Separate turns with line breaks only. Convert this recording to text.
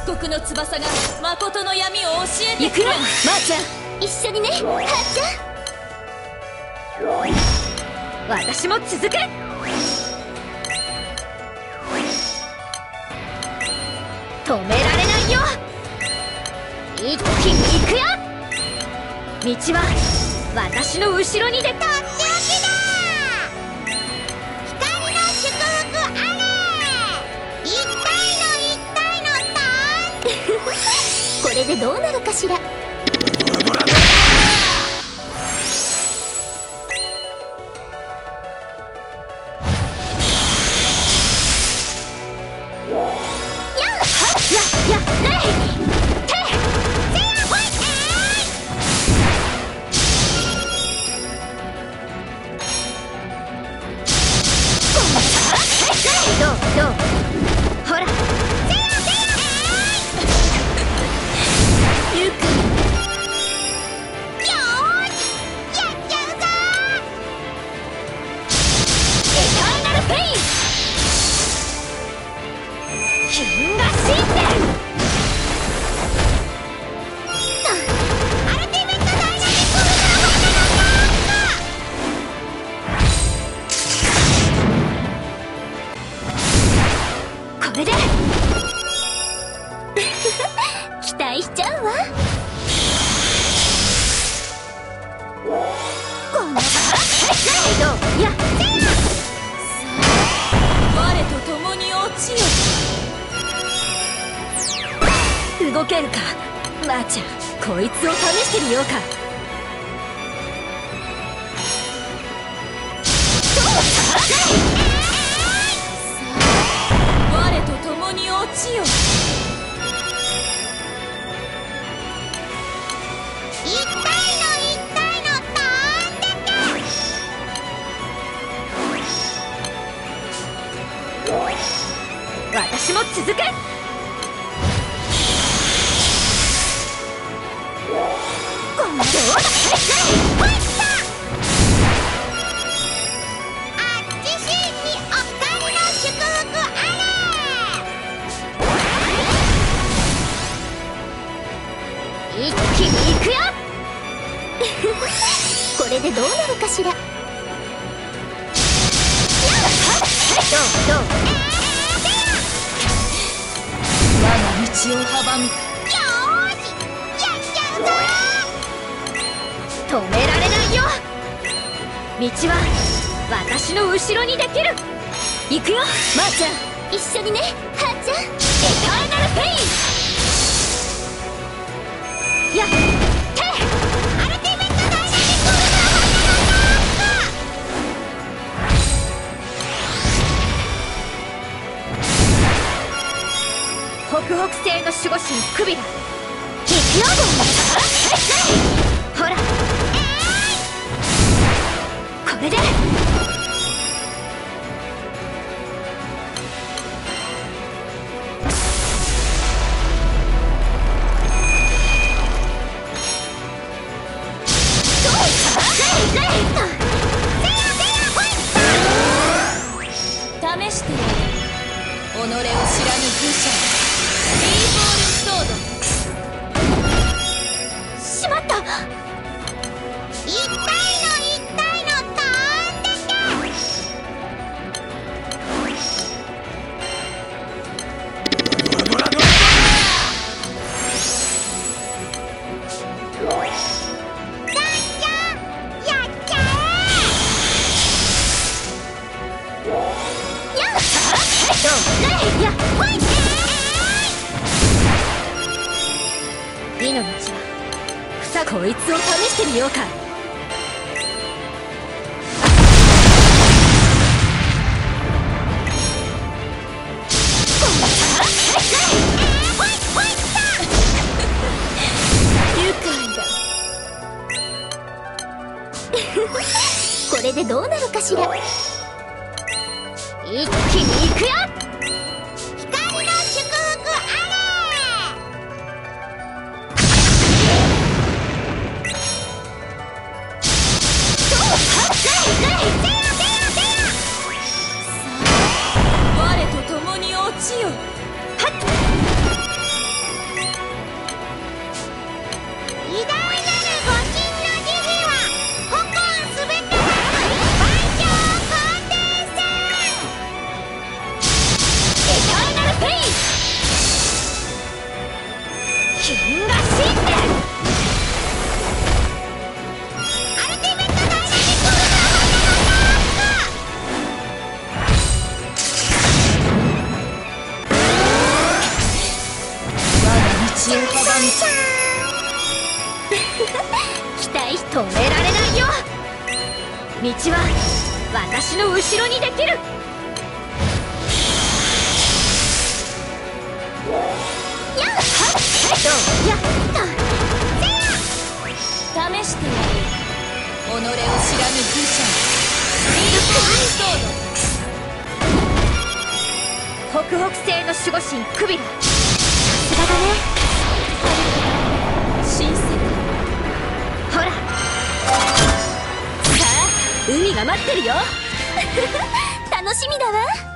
国の翼が誠の闇を教えてくれ。
行くよ、まーちゃん。一緒にね、はーちゃん。私も続く。止められないよ。一気に行くよ。道は私の後ろに出た。とっておきだ。光の祝福あれ。一体のターン。これでどうなるかしら。どうほらゆくよーしやっちゃうぞ。エターナルペイン銀河神殿。アルティメットダイナミックウルトラファイナルアタック。これで期待しちゃうわ。このどうや
我と共に落ちよ。
動けるか、まーちゃん。こいつを試してみようか。
我と共に落ちよ。一体のターンだけ。
私も続く。今度はあっちしんにお光の祝福あれ。一気に行くよ。これでどうなるかしら。どう
我が道を阻む。
止められないよ。道は私の後ろにできる。行くよ、まーちゃん。一緒にね、はーちゃん。エターナルペインやって。アルティメットダイナミックウルトラファイナルアタック。北北西の守護神クビラ。行くよ。ほらこれで
試してやれ。己を知らぬ愚者。ビーフォールソード。
しまった。一体のターンだけ。ガンちゃんやっちゃえ。やっどうレイやほい美の道はこいつを試してみようか。愉快だ。これでどうなるかしら。一気に行くよ。光の祝福あ
我と共に落ちよ。
はっ道は私の後ろにできる。やっはっどうやっと
試してやる。己を知らぬ愚者
北北西の守護神クビラ。さすがだね。
新世界。
ほら、さあ海が待ってるよ。
楽しみだわ。